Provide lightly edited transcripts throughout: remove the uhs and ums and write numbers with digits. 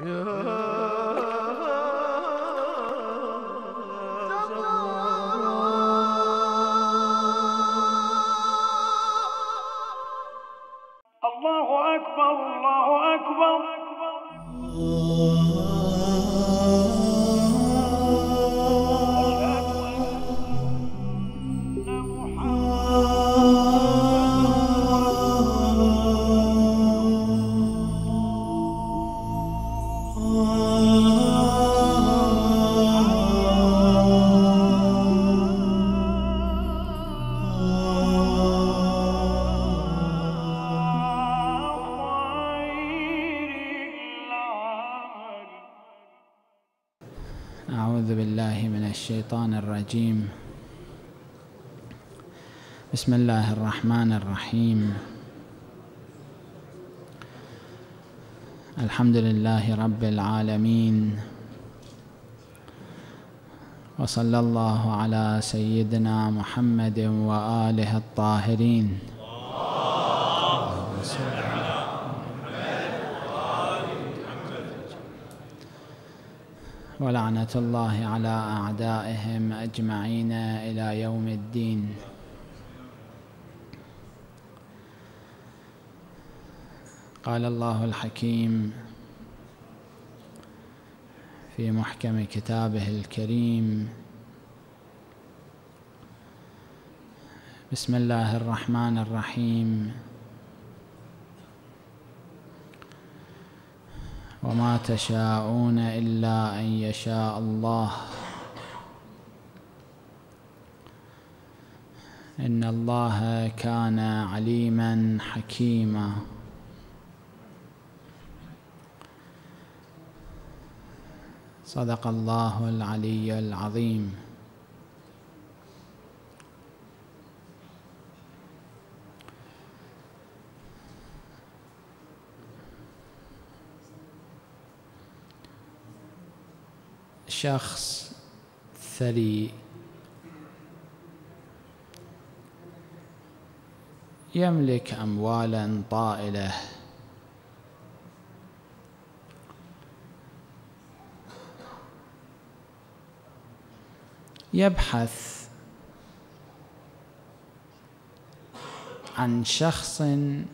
الله أكبر الله أكبر. أعوذ بالله من الشيطان الرجيم. بسم الله الرحمن الرحيم. الحمد لله رب العالمين، وصلى الله على سيدنا محمد وآله الطاهرين. ولعنة الله على أعدائهم أجمعين إلى يوم الدين. قال الله الحكيم في محكم كتابه الكريم: بسم الله الرحمن الرحيم. وما تشاءون إلا أن يشاء الله إن الله كان عليما حكيما. صدق الله العلي العظيم. شخص ثري يملك أموالا طائلة، يبحث عن شخص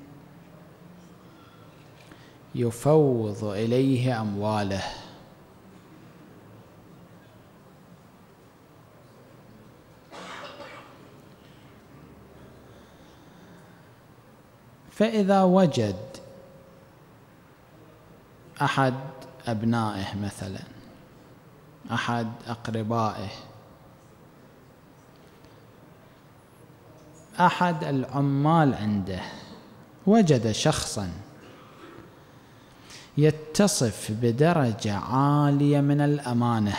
يفوض إليه أمواله، فإذا وجد أحد أبنائه مثلا، أحد أقربائه، أحد العمال عنده، وجد شخصا يتصف بدرجة عالية من الأمانة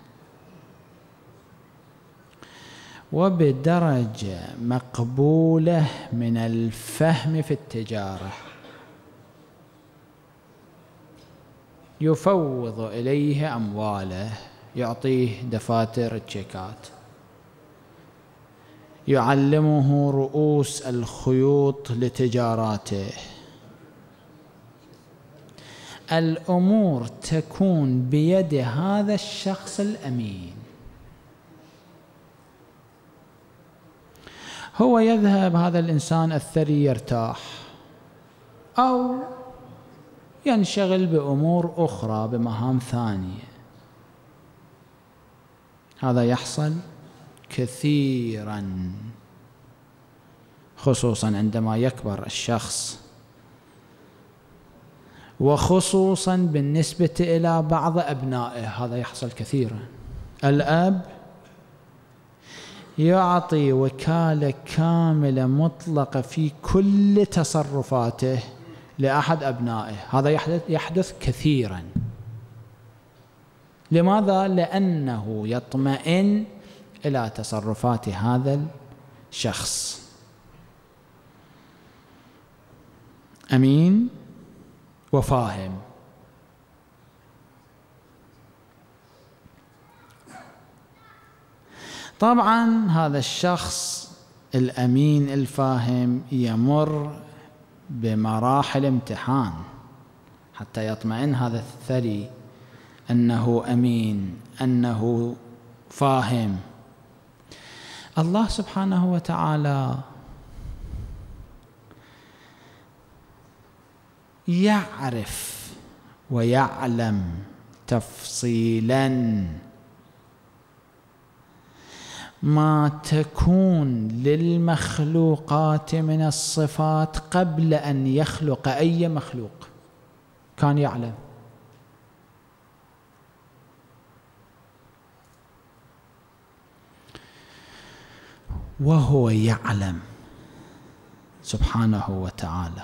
وبدرجة مقبولة من الفهم في التجارة، يفوض إليه أمواله، يعطيه دفاتر التشيكات، يعلمه رؤوس الخيوط لتجاراته، الأمور تكون بيد هذا الشخص الأمين. هو يذهب هذا الإنسان الثري يرتاح أو ينشغل بأمور أخرى، بمهام ثانية. هذا يحصل كثيرا، خصوصا عندما يكبر الشخص، وخصوصا بالنسبة إلى بعض أبنائه. هذا يحصل كثيرا. الأب يعطي وكالة كاملة مطلقة في كل تصرفاته لأحد أبنائه. هذا يحدث كثيرا. لماذا؟ لأنه يطمئن إلى تصرفات هذا الشخص. أمين وفاهم. طبعا هذا الشخص الأمين الفاهم يمر بمراحل امتحان، حتى يطمئن هذا الثري أنه أمين، أنه فاهم. الله سبحانه وتعالى يعرف ويعلم تفصيلا ما تكون للمخلوقات من الصفات قبل أن يخلق أي مخلوق، كان يعلم. وهو يعلم سبحانه وتعالى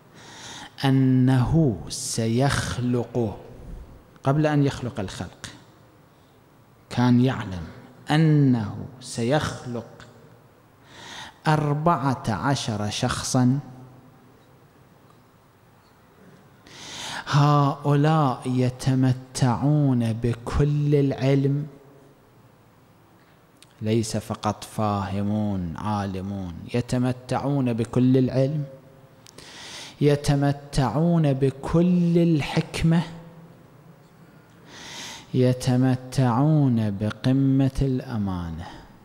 أنه سيخلق قبل أن يخلق الخلق، كان يعلم أنه سيخلق 14 شخصا، هؤلاء يتمتعون بكل العلم، ليس فقط فاهمون عالمون، يتمتعون بكل العلم، يتمتعون بكل الحكمة، يتمتعون بقمة الأمانة.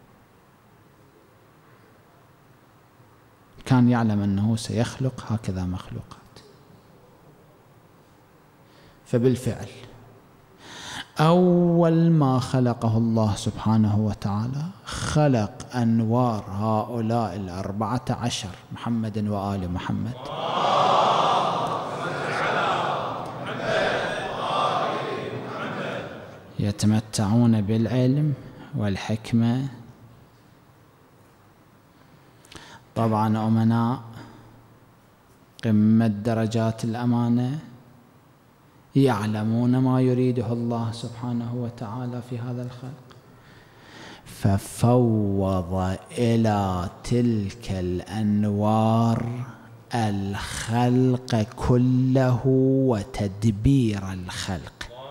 كان يعلم أنه سيخلق هكذا مخلوقات. فبالفعل أول ما خلقه الله سبحانه وتعالى خلق أنوار هؤلاء 14 محمد وآل محمد. يتمتعون بالعلم والحكمة، طبعا أمناء، قمة درجات الأمانة، يعلمون ما يريده الله سبحانه وتعالى في هذا الخلق. ففوض إلى تلك الأنوار الخلق كله وتدبير الخلق.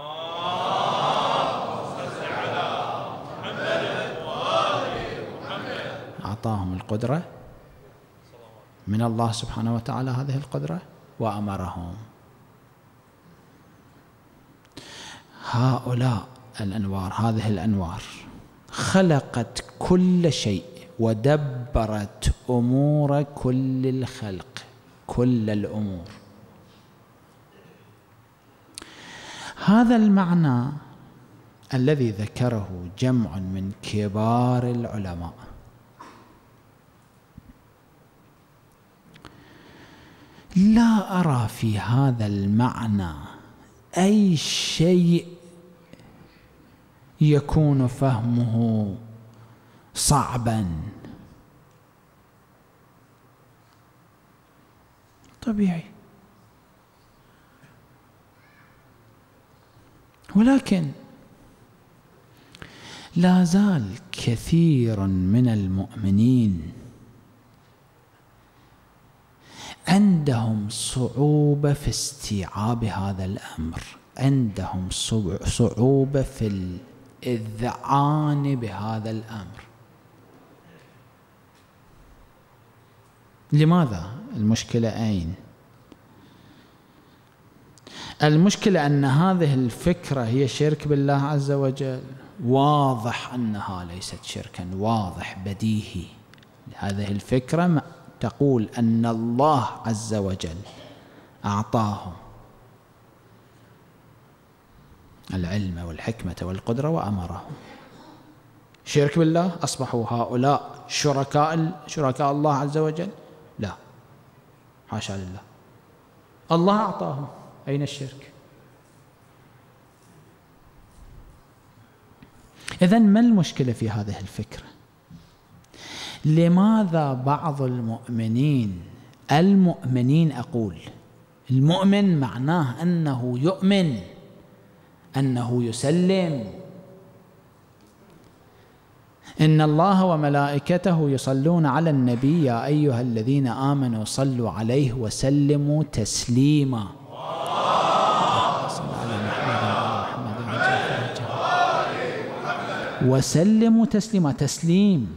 أعطاهم القدرة من الله سبحانه وتعالى، هذه القدرة، وأمرهم. هؤلاء الأنوار، هذه الأنوار خلقت كل شيء ودبرت أمور كل الخلق، كل الأمور. هذا المعنى الذي ذكره جمع من كبار العلماء لا أرى في هذا المعنى أي شيء يكون فهمه صعبا، طبيعي. ولكن لا زال كثير من المؤمنين عندهم صعوبة في استيعاب هذا الأمر، عندهم صعوبة في الإذعان بهذا الأمر. لماذا؟ المشكلة أين؟ المشكلة أن هذه الفكرة هي شرك بالله عز وجل، واضح أنها ليست شركا، واضح بديهي. هذه الفكرة تقول أن الله عز وجل أعطاهم العلم والحكمة والقدرة وأمرهم. شرك بالله، أصبحوا هؤلاء شركاء الله عز وجل؟ لا، حاشا لله، الله أعطاهم، أين الشرك؟ إذن ما المشكلة في هذه الفكرة؟ لماذا بعض المؤمنين أقول المؤمن معناه أنه يؤمن، أنه يسلم، إن الله وملائكته يصلون على النبي يا أيها الذين آمنوا صلوا عليه وسلموا تسليما. وسلموا تسليما، تسليم.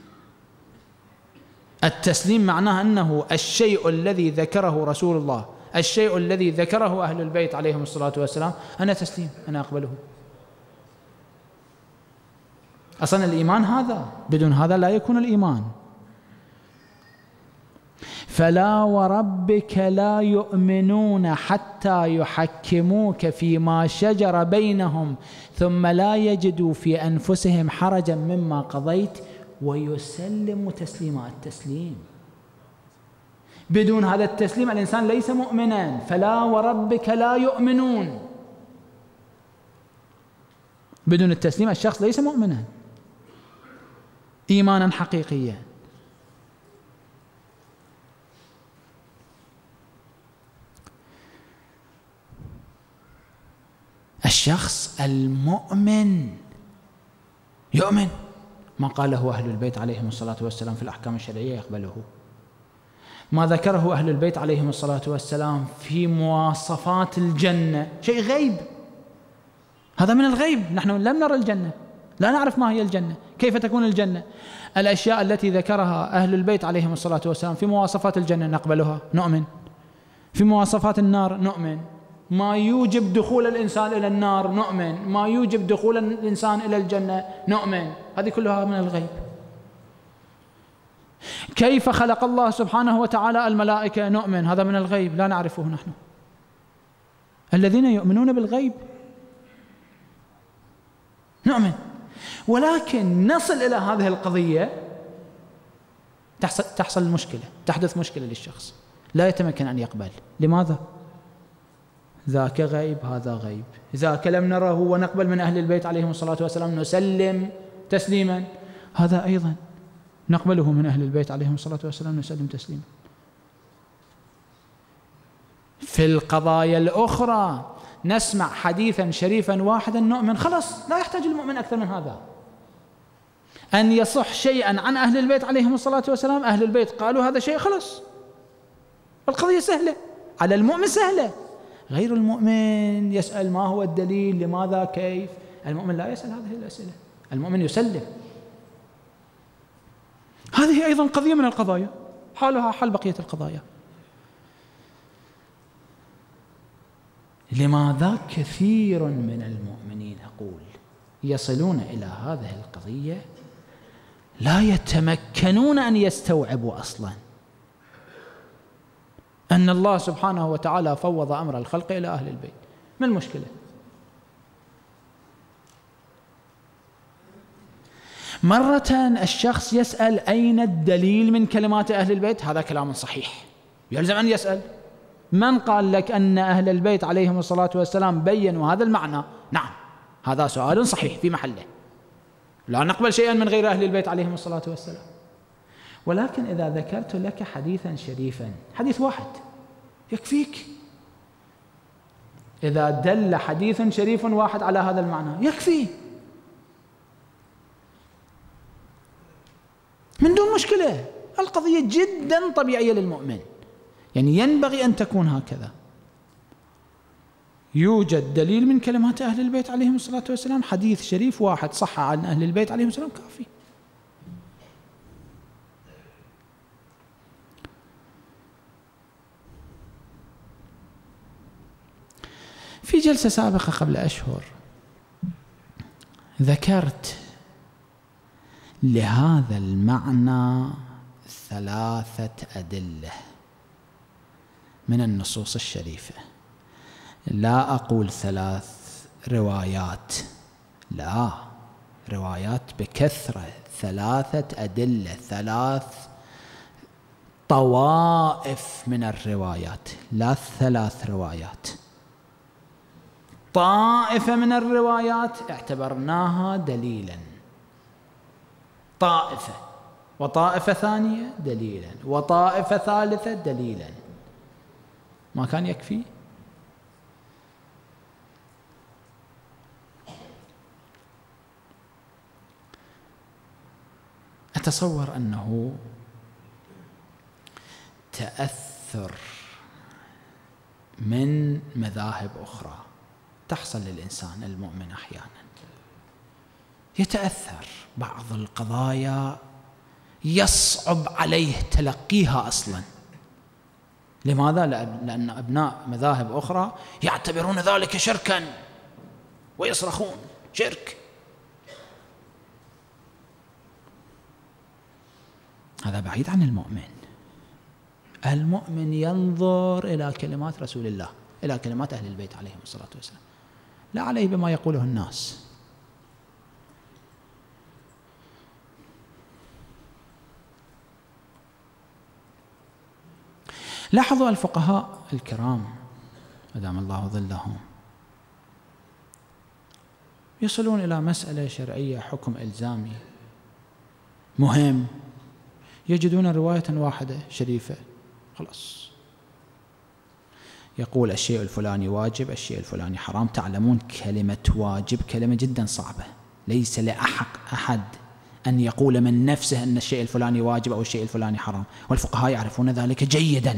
التسليم معناه أنه الشيء الذي ذكره رسول الله، الشيء الذي ذكره أهل البيت عليهم الصلاة والسلام أنا تسليم، أنا أقبله. أصلا الإيمان هذا، بدون هذا لا يكون الإيمان. فلا وربك لا يؤمنون حتى يحكموك فيما شجر بينهم ثم لا يجدوا في أنفسهم حرجا مما قضيت ويسلم تسليما. التسليم، بدون هذا التسليم الإنسان ليس مؤمنا. فلا وربك لا يؤمنون، بدون التسليم الشخص ليس مؤمنا إيمانا حقيقيا. الشخص المؤمن يؤمن ما قاله أهل البيت عليهم الصلاة والسلام في الأحكام الشرعية، يقبله. ما ذكره أهل البيت عليهم الصلاة والسلام في مواصفات الجنة شيء غيب، هذا من الغيب، نحن لم نرى الجنة، لا نعرف ما هي الجنة، كيف تكون الجنة. الأشياء التي ذكرها أهل البيت عليهم الصلاة والسلام في مواصفات الجنة نقبلها، نؤمن. في مواصفات النار نؤمن. ما يوجب دخول الإنسان إلى النار نؤمن، ما يوجب دخول الإنسان إلى الجنة نؤمن. هذه كلها من الغيب. كيف خلق الله سبحانه وتعالى الملائكة نؤمن، هذا من الغيب لا نعرفه نحن. الذين يؤمنون بالغيب نؤمن. ولكن نصل إلى هذه القضية تحصل المشكلة، تحدث مشكلة للشخص، لا يتمكن أن يقبل. لماذا؟ ذاك غيب، هذا غيب. ذاك لم نره ونقبل من أهل البيت عليهم الصلاة والسلام نسلم تسليما، هذا أيضا نقبله من أهل البيت عليهم الصلاة والسلام نسلم تسليما. في القضايا الأخرى نسمع حديثا شريفا واحدا نؤمن، خلاص لا يحتاج المؤمن أكثر من هذا. أن يصح شيئا عن أهل البيت عليهم الصلاة والسلام، أهل البيت قالوا هذا شيء، خلاص القضية سهلة على المؤمن، سهلة. غير المؤمن يسأل ما هو الدليل، لماذا، كيف. المؤمن لا يسأل هذه الأسئلة، المؤمن يسلم. هذه أيضا قضية من القضايا، حالها حال بقية القضايا. لماذا كثير من المؤمنين أقول يصلون إلى هذه القضية لا يتمكنون أن يستوعبوا أصلا أن الله سبحانه وتعالى فوض أمر الخلق إلى أهل البيت. ما المشكلة؟ مرة الشخص يسأل أين الدليل من كلمات أهل البيت، هذا كلام صحيح يلزم أن يسأل. من قال لك أن أهل البيت عليهم الصلاة والسلام بيّنوا هذا المعنى؟ نعم، هذا سؤال صحيح في محله، لا نقبل شيئا من غير أهل البيت عليهم الصلاة والسلام. ولكن إذا ذكرت لك حديثا شريفا، حديث واحد يكفيك. إذا دل حديث شريف واحد على هذا المعنى يكفي من دون مشكلة. القضية جدا طبيعية للمؤمن، يعني ينبغي أن تكون هكذا. يوجد دليل من كلمات أهل البيت عليهم الصلاة والسلام، حديث شريف واحد صح عن أهل البيت عليهم السلام، كافي. في جلسة سابقة قبل أشهر ذكرت لهذا المعنى 3 أدلة من النصوص الشريفة، لا أقول 3 روايات، لا، روايات بكثرة، 3 أدلة، 3 طوائف من الروايات، لا 3 روايات. طائفة من الروايات اعتبرناها دليلا، طائفة، وطائفة ثانية دليلا، وطائفة ثالثة دليلا. ما كان يكفي؟ أتصور أنه تأثر من مذاهب أخرى تحصل للإنسان المؤمن أحيانا، يتأثر بعض القضايا يصعب عليه تلقيها أصلا، لماذا؟ لأن أبناء مذاهب أخرى يعتبرون ذلك شركا ويصرخون شرك. هذا بعيد عن المؤمن. المؤمن ينظر إلى كلمات رسول الله، إلى كلمات أهل البيت عليهم الصلاة والسلام، لا عليه بما يقوله الناس. لاحظوا الفقهاء الكرام أدام الله ظلهم يصلون إلى مسألة شرعية، حكم إلزامي مهم، يجدون رواية واحدة شريفة، خلاص يقول الشيء الفلاني واجب، الشيء الفلاني حرام. تعلمون كلمة واجب كلمة جدا صعبة، ليس لأحد أن يقول من نفسه أن الشيء الفلاني واجب أو الشيء الفلاني حرام، والفقهاء يعرفون ذلك جيدا.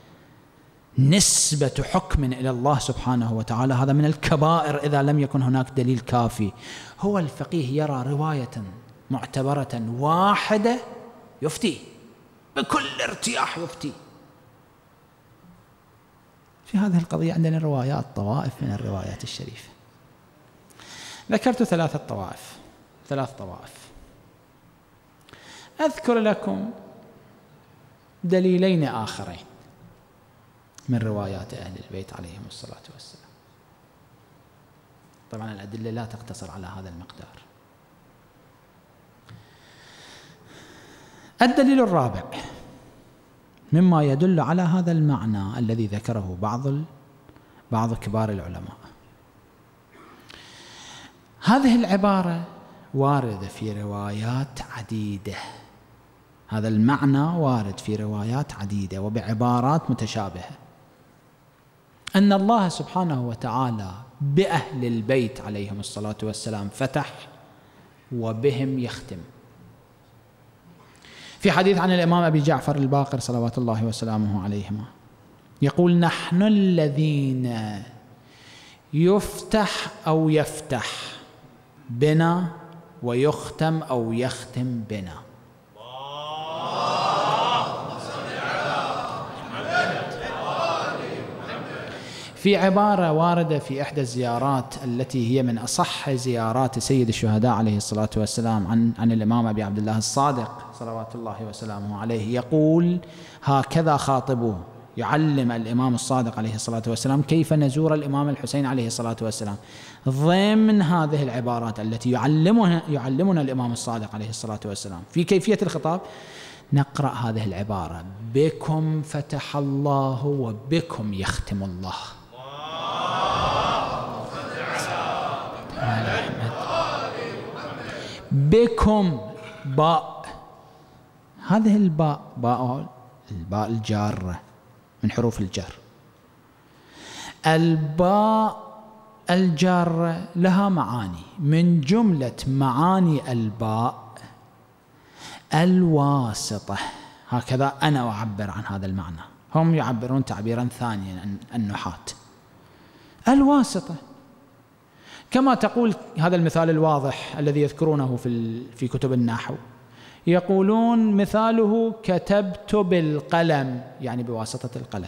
نسبة حكم إلى الله سبحانه وتعالى هذا من الكبائر إذا لم يكن هناك دليل كافي. هو الفقيه يرى رواية معتبرة واحدة يفتي بكل ارتياح، يفتي. في هذه القضية عندنا روايات، طوائف من الروايات الشريفة. ذكرت ثلاث طوائف. أذكر لكم دليلين آخرين من روايات أهل البيت عليهم الصلاة والسلام. طبعا الأدلة لا تقتصر على هذا المقدار. الدليل الرابع مما يدل على هذا المعنى الذي ذكره بعض كبار العلماء. هذه العبارة واردة في روايات عديدة، هذا المعنى وارد في روايات عديدة وبعبارات متشابهة، أن الله سبحانه وتعالى بأهل البيت عليهم الصلاة والسلام فتح وبهم يختم. في حديث عن الإمام أبي جعفر الباقر صلوات الله وسلامه عليهما يقول: نحن الذين يفتح أو يفتح بنا ويختم أو يختم بنا. في عبارة واردة في إحدى الزيارات التي هي من أصح زيارات سيد الشهداء عليه الصلاة والسلام عن الإمام أبي عبد الله الصادق صلوات الله وسلامه عليه، يقول هكذا خاطبوه، يعلم الإمام الصادق عليه الصلاة والسلام كيف نزور الإمام الحسين عليه الصلاة والسلام. ضمن هذه العبارات التي يعلمنا الإمام الصادق عليه الصلاة والسلام في كيفية الخطاب نقرأ هذه العبارة: بكم فتح الله وبكم يختم الله. بكم باء، هذه الباء الباء الجارة من حروف الجر. الباء الجارة لها معاني، من جملة معاني الباء الواسطة، هكذا أنا أعبر عن هذا المعنى، هم يعبرون تعبيرا ثانيا النحاة. الواسطة كما تقول هذا المثال الواضح الذي يذكرونه في كتب النحو، يقولون مثاله كتبت بالقلم، يعني بواسطة القلم.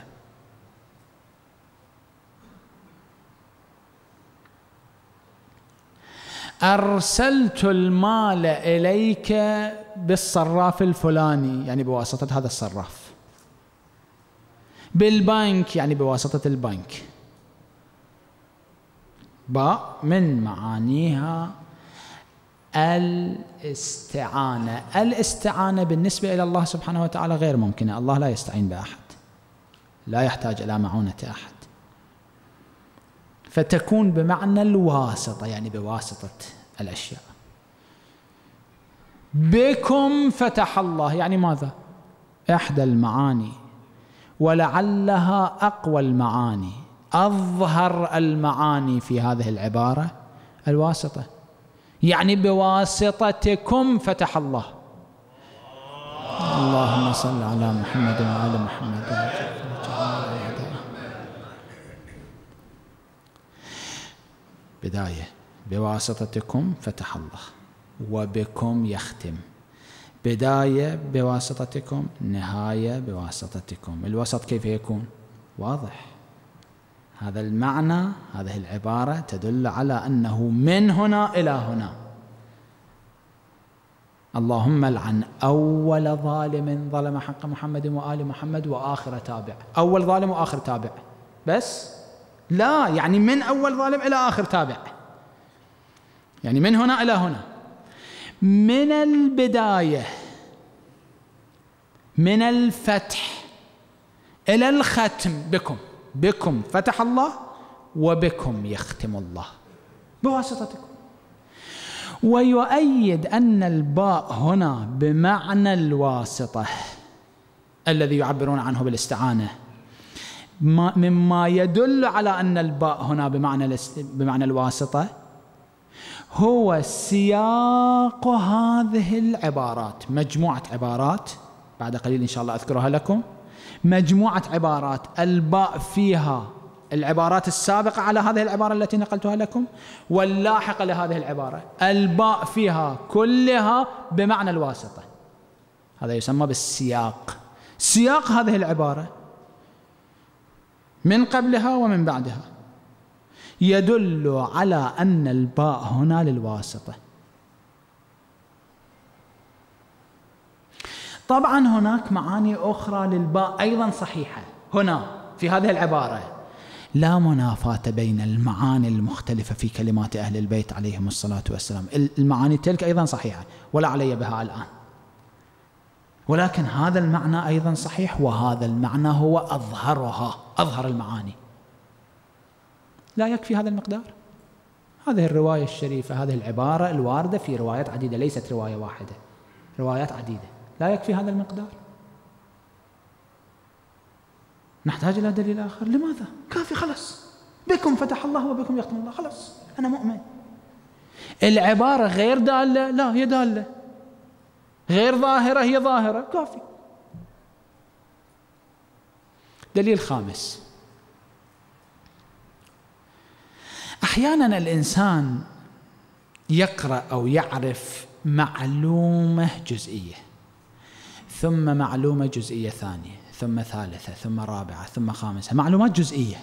أرسلت المال إليك بالصراف الفلاني، يعني بواسطة هذا الصراف. بالبنك، يعني بواسطة البنك. باء من معانيها الاستعانة. الاستعانة بالنسبة إلى الله سبحانه وتعالى غير ممكنة، الله لا يستعين بأحد، لا يحتاج إلى معونة أحد، فتكون بمعنى الواسطة، يعني بواسطة الأشياء. بكم فتح الله، يعني ماذا؟ إحدى المعاني ولعلها أقوى المعاني، أظهر المعاني في هذه العبارة الواسطة، يعني بواسطتكم فتح الله. اللهم صل على محمد وعلى محمد. بداية بواسطتكم فتح الله وبكم يختم، بداية بواسطتكم، نهاية بواسطتكم. الوسط كيف يكون؟ واضح. هذا المعنى، هذه العبارة تدل على أنه من هنا إلى هنا. اللهم لعن أول ظالم ظلم حق محمد وآل محمد وآخر تابع. أول ظالم وآخر تابع بس؟ لا، يعني من أول ظالم إلى آخر تابع، يعني من هنا إلى هنا، من البداية، من الفتح إلى الختم بكم فتح الله وبكم يختم الله بواسطتكم. ويؤيد أن الباء هنا بمعنى الواسطة الذي يعبرون عنه بالاستعانة، مما يدل على أن الباء هنا بمعنى الواسطة هو سياق هذه العبارات، مجموعة عبارات بعد قليل إن شاء الله أذكرها لكم، مجموعة عبارات الباء فيها العبارات السابقة على هذه العبارة التي نقلتها لكم واللاحقة لهذه العبارة، الباء فيها كلها بمعنى الواسطة. هذا يسمى بالسياق، سياق هذه العبارة من قبلها ومن بعدها يدل على أن الباء هنا للواسطة. طبعا هناك معاني أخرى للباء أيضا صحيحة هنا في هذه العبارة، لا منافاة بين المعاني المختلفة في كلمات أهل البيت عليهم الصلاة والسلام، المعاني تلك أيضا صحيحة ولا علي بها الآن، ولكن هذا المعنى أيضا صحيح، وهذا المعنى هو أظهرها، أظهر المعاني. لا يكفي هذا المقدار؟ هذه الرواية الشريفة، هذه العبارة الواردة في روايات عديدة، ليست رواية واحدة، روايات عديدة، لا يكفي هذا المقدار؟ نحتاج إلى دليل آخر؟ لماذا؟ كافي خلص، بكم فتح الله وبكم يختم الله، خلص أنا مؤمن. العبارة غير دالة، لا هي دالة، غير ظاهرة هي ظاهرة، كافي. دليل خامس، أحيانا الإنسان يقرأ أو يعرف معلومة جزئية، ثم معلومة جزئية ثانية، ثم ثالثة، ثم رابعة، ثم خامسة، معلومات جزئية،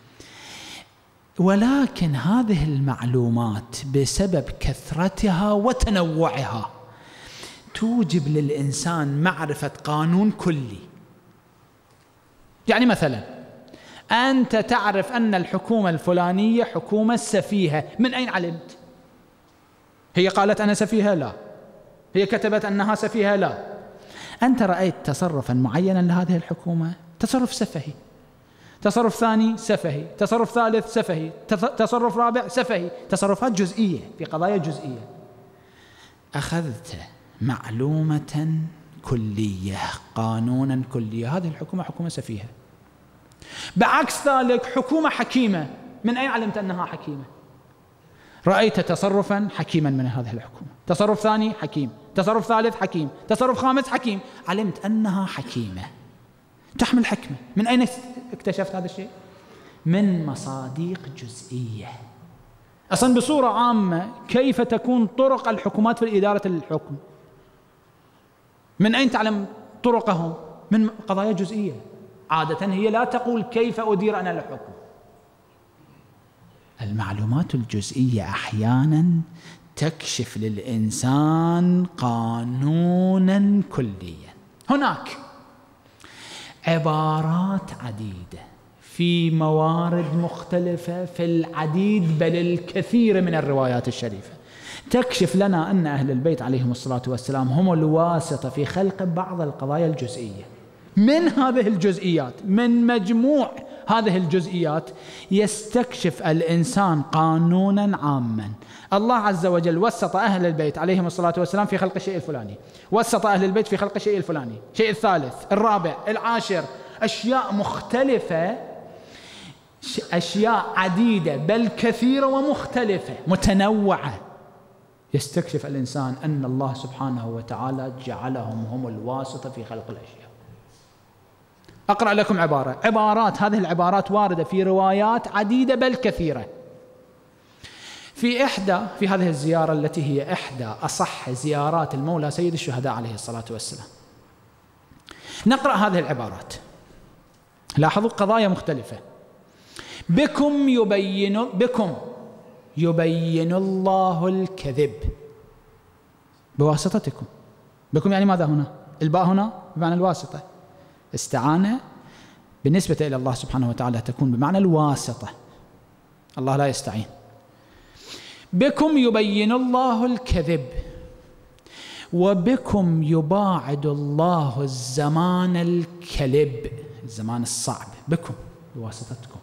ولكن هذه المعلومات بسبب كثرتها وتنوعها توجب للإنسان معرفة قانون كلي. يعني مثلا أنت تعرف أن الحكومة الفلانية حكومة سفيهة، من أين علمت؟ هي قالت أنا سفيهة؟ لا. هي كتبت أنها سفيهة؟ لا. أنت رأيت تصرفا معينا لهذه الحكومة، تصرف سفهي، تصرف ثاني سفهي، تصرف ثالث سفهي، تصرف رابع سفهي، تصرفات جزئية في قضايا جزئية. أخذت معلومة كلية، قانونا كلية، هذه الحكومة حكومة سفيهة. بعكس ذلك حكومة حكيمة، من أين علمت أنها حكيمة؟ رأيت تصرفا حكيما من هذه الحكومة، تصرف ثاني حكيم، تصرف ثالث حكيم، تصرف خامس حكيم، علمت أنها حكيمة، تحمل حكمة. من أين اكتشفت هذا الشيء؟ من مصادق جزئية. أصلا بصورة عامة كيف تكون طرق الحكومات في إدارة الحكم؟ من أين تعلم طرقهم؟ من قضايا جزئية. عادة هي لا تقول كيف أدير أنا الحكم. المعلومات الجزئية أحيانا تكشف للإنسان قانونا كليا. هناك عبارات عديدة في موارد مختلفة في العديد بل الكثير من الروايات الشريفة تكشف لنا أن أهل البيت عليهم الصلاة والسلام هم الواسطة في خلق بعض القضايا الجزئية. من هذه الجزئيات، من مجموع هذه الجزئيات يستكشف الإنسان قانونا عاما. الله عز وجل وسط أهل البيت عليهم الصلاة والسلام في خلق الشيء الفلاني، وسط أهل البيت في خلق الشيء الفلاني، الشيء الثالث، الرابع، العاشر، أشياء مختلفة، أشياء عديدة بل كثيرة ومختلفة متنوعة. يستكشف الإنسان أن الله سبحانه وتعالى جعلهم هم الواسطة في خلق الأشياء. أقرأ لكم عبارات، هذه العبارات واردة في روايات عديدة بل كثيرة. في هذه الزيارة التي هي إحدى أصح زيارات المولى سيد الشهداء عليه الصلاة والسلام، نقرأ هذه العبارات. لاحظوا قضايا مختلفة. بكم يبين الله الكذب بواسطتكم. بكم يعني ماذا هنا؟ الباء هنا بمعنى الواسطة. استعانة بالنسبة إلى الله سبحانه وتعالى تكون بمعنى الواسطة، الله لا يستعين. بكم يبين الله الكذب وبكم يباعد الله الزمان الكلب، الزمان الصعب، بكم بواسطتكم.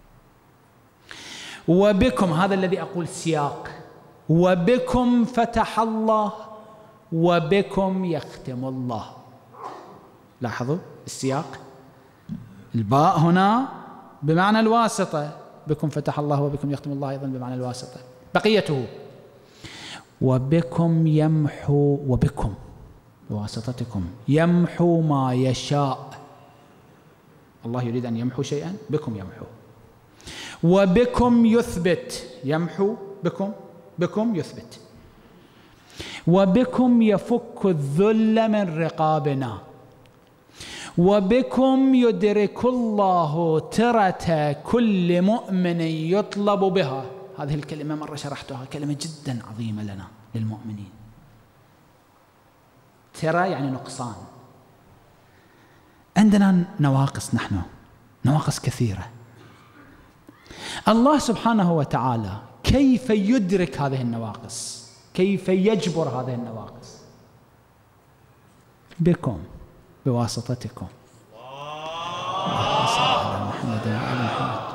وبكم، هذا الذي أقول سياق، وبكم فتح الله وبكم يختم الله. لاحظوا السياق، الباء هنا بمعنى الواسطة، بكم فتح الله وبكم يختم الله أيضا بمعنى الواسطة. بقيته وبكم يمحو، وبكم بواسطتكم يمحو ما يشاء. الله يريد أن يمحو شيئا، بكم يمحو. وبكم يثبت، يمحو بكم يثبت. وبكم يفك الذل من رقابنا وبكم يدرك الله ترة كل مؤمن يطلب بها. هذه الكلمة مرة شرحتها، كلمة جدا عظيمة لنا للمؤمنين. ترى يعني نقصان، عندنا نواقص، نحن نواقص كثيرة. الله سبحانه وتعالى كيف يدرك هذه النواقص؟ كيف يجبر هذه النواقص؟ بكم، بواسطتكم. اللهم صل على محمد وعلى محمد.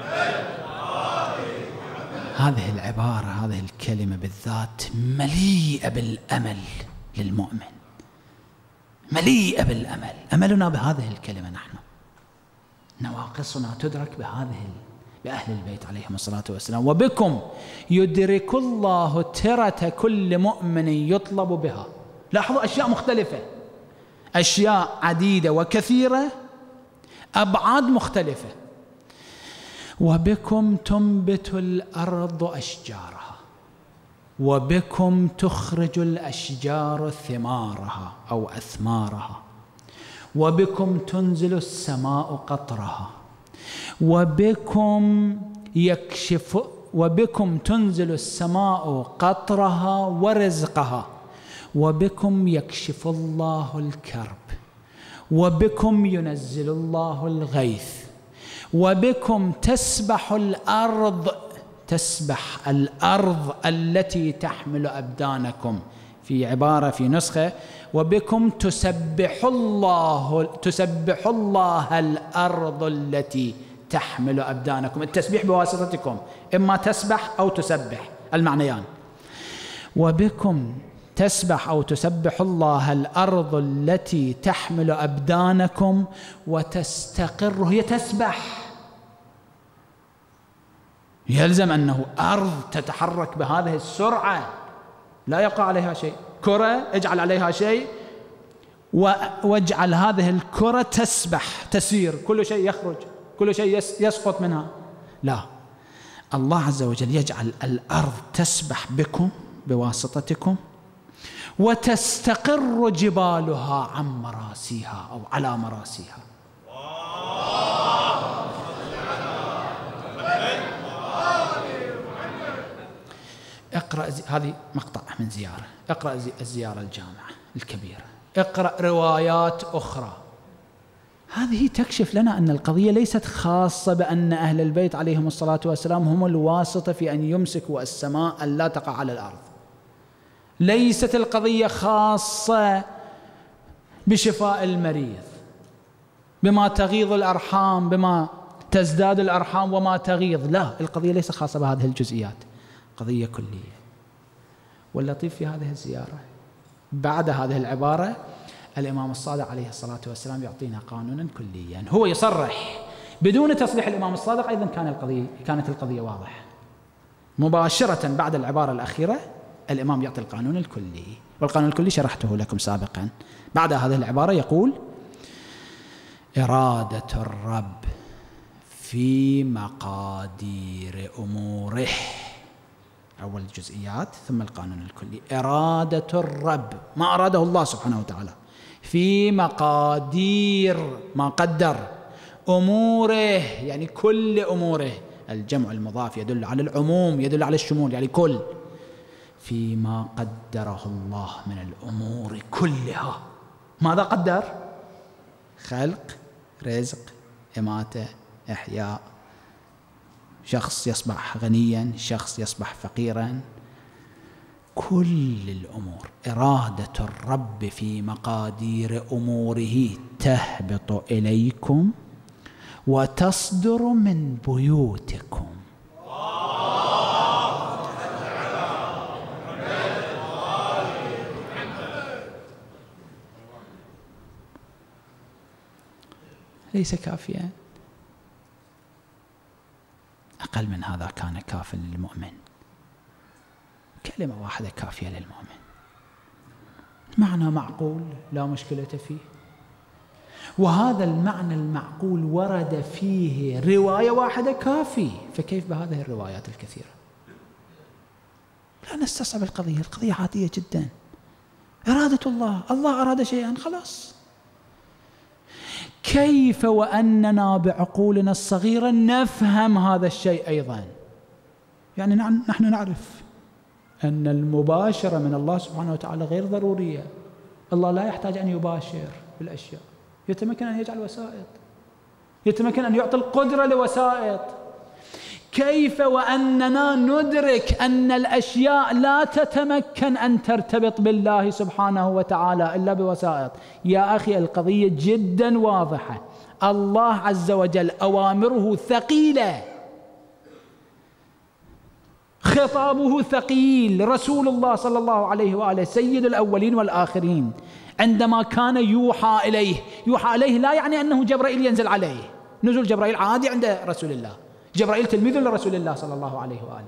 هذه العبارة، هذه الكلمة بالذات مليئة بالأمل للمؤمن، مليئة بالأمل. أملنا بهذه الكلمة، نحن نواقصنا تدرك بأهل البيت عليهم الصلاة والسلام. وبكم يدرك الله ترة كل مؤمن يطلب بها. لاحظوا أشياء مختلفة، أشياء عديدة وكثيرة، أبعاد مختلفة. وبكم تنبت الأرض أشجارها وبكم تخرج الأشجار ثمارها أو أثمارها وبكم تنزل السماء قطرها وبكم تنزل السماء قطرها ورزقها وبكم يكشف الله الكرب وبكم ينزل الله الغيث وبكم تسبح الأرض التي تحمل أبدانكم. في عبارة في نسخة وبكم تسبح الله الأرض التي تحمل أبدانكم. التسبيح بواسطتكم، إما تسبح أو تسبح، المعنيان. وبكم تسبح أو تسبح الله الأرض التي تحمل أبدانكم وتستقر. هي تسبح، يلزم أنه أرض تتحرك بهذه السرعة لا يقع عليها شيء. كرة اجعل عليها شيء واجعل هذه الكرة تسبح تسير، كل شيء يخرج، كل شيء يسقط منها. لا، الله عز وجل يجعل الأرض تسبح بكم بواسطتكم وتستقر جبالها عن مراسيها أو على مراسيها. اقرأ هذه مقطع من زيارة، اقرأ الزيارة الجامعة الكبيرة، اقرأ روايات أخرى. هذه تكشف لنا أن القضية ليست خاصة بأن أهل البيت عليهم الصلاة والسلام هم الواسطة في أن يمسكوا السماء أن لا تقع على الأرض. ليست القضية خاصة بشفاء المريض، بما تغيض الأرحام، بما تزداد الأرحام وما تغيض. لا، القضية ليست خاصة بهذه الجزئيات، قضية كلية. واللطيف في هذه الزيارة بعد هذه العبارة الإمام الصادق عليه الصلاة والسلام يعطينا قانونا كليا. هو يصرح بدون تصريح الإمام الصادق، أيضا كانت القضية واضحة. مباشرة بعد العبارة الأخيرة الإمام يعطي القانون الكلي، والقانون الكلي شرحته لكم سابقا. بعد هذه العبارة يقول: إرادة الرب في مقادير أموره. أول الجزئيات ثم القانون الكلي. إرادة الرب، ما أراده الله سبحانه وتعالى في مقادير، ما قدر أموره، يعني كل أموره. الجمع المضاف يدل على العموم، يدل على الشمول، يعني كل، فيما قدره الله من الأمور كلها. ماذا قدر؟ خلق، رزق، إماتة، إحياء، شخص يصبح غنيا، شخص يصبح فقيرا، كل الأمور. إرادة الرب في مقادير أموره تهبط إليكم وتصدر من بيوتكم. ليس كافيا، أقل من هذا كان كافٍ للمؤمن. كلمة واحدة كافية للمؤمن، معنى معقول لا مشكلة فيه، وهذا المعنى المعقول ورد فيه رواية واحدة كافي، فكيف بهذه الروايات الكثيرة؟ لا نستصعب القضية، القضية عادية جدا. إرادة الله، الله أراد شيئا خلاص. كيف وأننا بعقولنا الصغيرة نفهم هذا الشيء أيضا؟ يعني نحن نعرف أن المباشرة من الله سبحانه وتعالى غير ضرورية. الله لا يحتاج أن يباشر بالأشياء، يتمكن أن يجعل وسائط، يتمكن أن يعطي القدرة لوسائط. كيف وأننا ندرك أن الأشياء لا تتمكن أن ترتبط بالله سبحانه وتعالى إلا بوسائط؟ يا أخي القضية جدا واضحة. الله عز وجل أوامره ثقيلة، خطابه ثقيل. رسول الله صلى الله عليه وآله سيد الأولين والآخرين عندما كان يوحى إليه، يوحى إليه لا يعني أنه جبرائيل ينزل عليه، نزول جبرائيل عادي عند رسول الله، جبرائيل تلميذ لرسول الله صلى الله عليه وآله.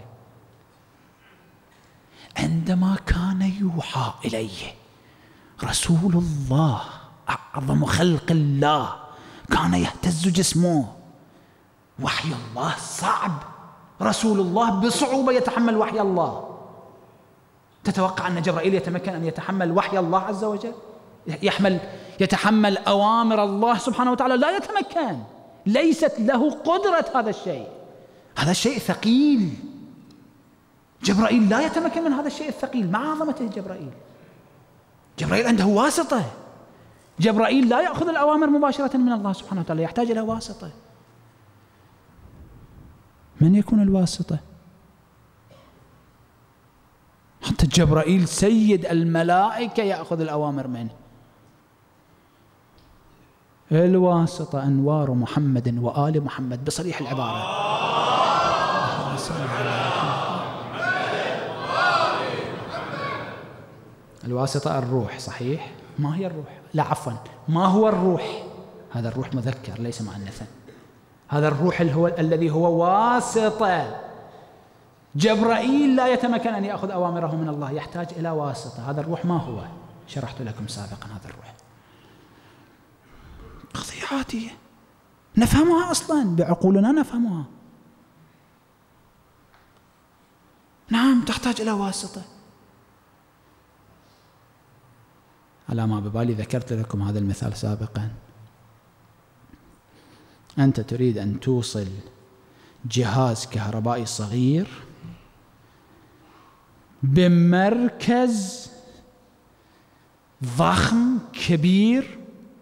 عندما كان يوحى إليه رسول الله أعظم خلق الله كان يهتز جسمه. وحي الله صعب، رسول الله بصعوبة يتحمل وحي الله. تتوقع أن جبرائيل يتمكن أن يتحمل وحي الله عز وجل؟ يتحمل أوامر الله سبحانه وتعالى؟ لا يتمكن، ليست له قدرة هذا الشيء. هذا الشيء ثقيل، جبرائيل لا يتمكن من هذا الشيء الثقيل مع عظمته. جبرائيل عنده واسطة، جبرائيل لا يأخذ الأوامر مباشرة من الله سبحانه وتعالى، يحتاج إلى واسطة. من يكون الواسطة؟ حتى جبرائيل سيد الملائكة يأخذ الأوامر منه. الواسطة أنوار محمد وآل محمد بصريح العبارة. الواسطة الروح، صحيح؟ ما هي الروح؟ لا عفوا، ما هو الروح؟ هذا الروح مذكر ليس مؤنثا. هذا الروح الذي هو واسطة. جبرائيل لا يتمكن أن يأخذ أوامره من الله، يحتاج إلى واسطة. هذا الروح ما هو؟ شرحت لكم سابقا. هذا الروح قضية عادية نفهمها أصلا بعقولنا، نفهمها. نعم تحتاج إلى واسطة. على ما ببالي ذكرت لكم هذا المثال سابقا. أنت تريد أن توصل جهاز كهربائي صغير بمركز ضخم كبير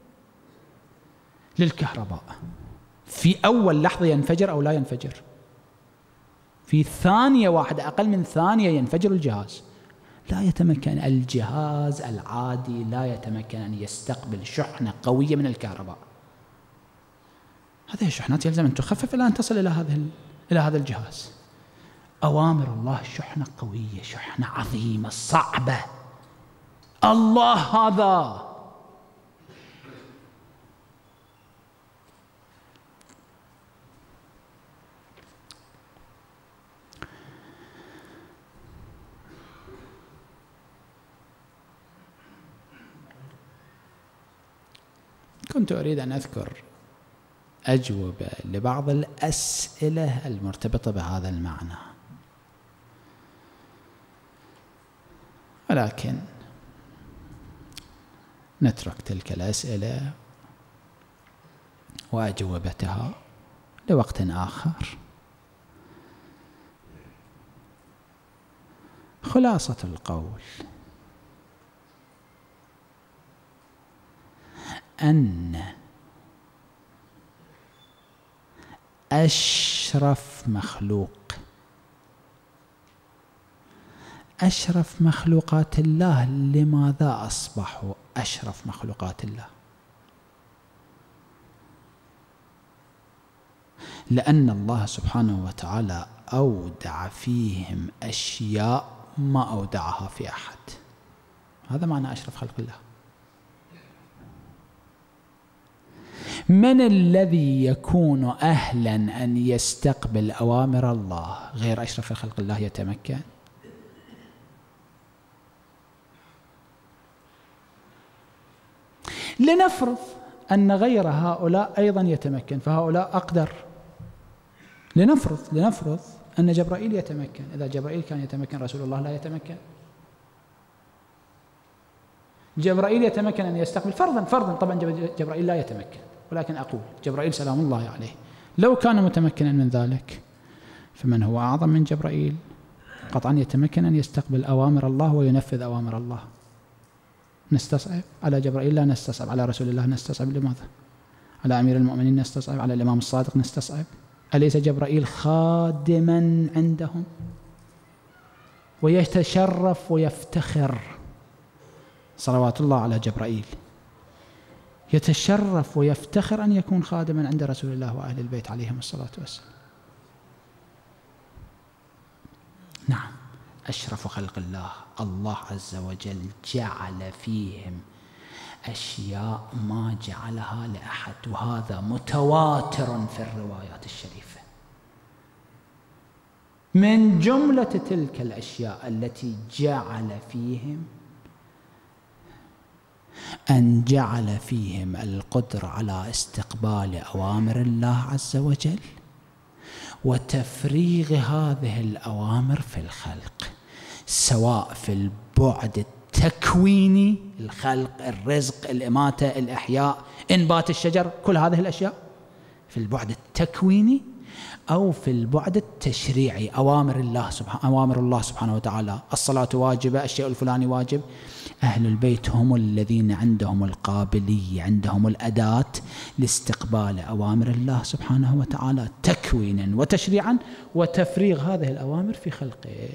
للكهرباء، في أول لحظة ينفجر أو لا ينفجر، في ثانية واحدة، أقل من ثانية ينفجر الجهاز. لا يتمكن الجهاز العادي، لا يتمكن أن يستقبل شحنة قوية من الكهرباء. هذه الشحنات يلزم أن تخفف إلى أن تصل إلى هذا الجهاز. أوامر الله شحنة قوية، شحنة عظيمة صعبة. الله هذا كنت أريد أن أذكر أجوبة لبعض الأسئلة المرتبطة بهذا المعنى. ولكن نترك تلك الأسئلة وأجوبتها لوقت آخر. خلاصة القول أن أشرف مخلوقات الله، لماذا أصبحوا أشرف مخلوقات الله؟ لأن الله سبحانه وتعالى أودع فيهم أشياء ما أودعها في أحد. هذا معنى أشرف خلق الله. من الذي يكون أهلا أن يستقبل أوامر الله غير أشرف خلق الله يتمكن؟ لنفرض أن غير هؤلاء أيضا يتمكن، فهؤلاء أقدر. لنفرض أن جبرائيل يتمكن. إذا جبرائيل كان يتمكن، رسول الله لا يتمكن. جبرائيل يتمكن أن يستقبل، فرضا طبعا جبرائيل لا يتمكن، ولكن أقول جبرائيل سلام الله عليه لو كان متمكنا من ذلك، فمن هو أعظم من جبرائيل؟ قطعا يتمكن أن يستقبل أوامر الله وينفذ أوامر الله. نستصعب على جبرائيل؟ لا نستصعب. على رسول الله نستصعب. لماذا؟ على أمير المؤمنين نستصعب. على الإمام الصادق نستصعب. أليس جبرائيل خادما عندهم ويتشرف ويفتخر؟ صلوات الله على جبرائيل، يتشرف ويفتخر أن يكون خادما عند رسول الله وأهل البيت عليهم الصلاة والسلام. نعم، أشرف خلق الله، الله عز وجل جعل فيهم أشياء ما جعلها لأحد، وهذا متواتر في الروايات الشريفة. من جملة تلك الأشياء التي جعل فيهم أن جعل فيهم القدرة على استقبال أوامر الله عز وجل وتفريغ هذه الأوامر في الخلق، سواء في البعد التكويني، الخلق، الرزق، الإماتة، الإحياء، إنبات الشجر، كل هذه الأشياء في البعد التكويني، أو في البعد التشريعي، أوامر الله سبحانه وتعالى. الصلاة واجبة، الشيء الفلاني واجب. أهل البيت هم الذين عندهم القابلية، عندهم الأداة لاستقبال أوامر الله سبحانه وتعالى تكوينا وتشريعا وتفريغ هذه الأوامر في خلقه.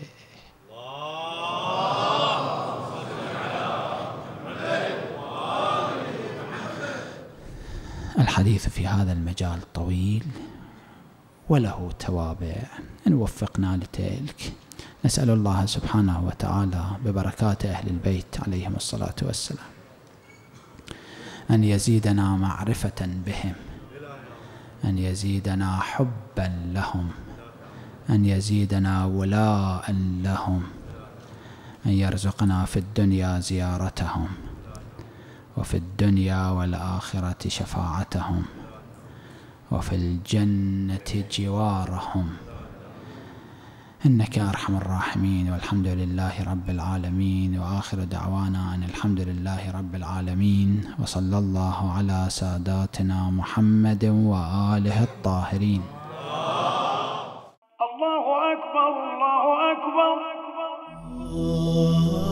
الحديث في هذا المجال طويل وله توابع، إن وفقنا لتلك. نسأل الله سبحانه وتعالى ببركات أهل البيت عليهم الصلاة والسلام أن يزيدنا معرفة بهم، أن يزيدنا حبا لهم، أن يزيدنا ولاء لهم، أن يرزقنا في الدنيا زيارتهم، وفي الدنيا والآخرة شفاعتهم، وفي الجنة جوارهم، إنك أرحم الراحمين. والحمد لله رب العالمين، وآخر دعوانا أن الحمد لله رب العالمين، وصلى الله على ساداتنا محمد وآله الطاهرين. الله أكبر، الله أكبر.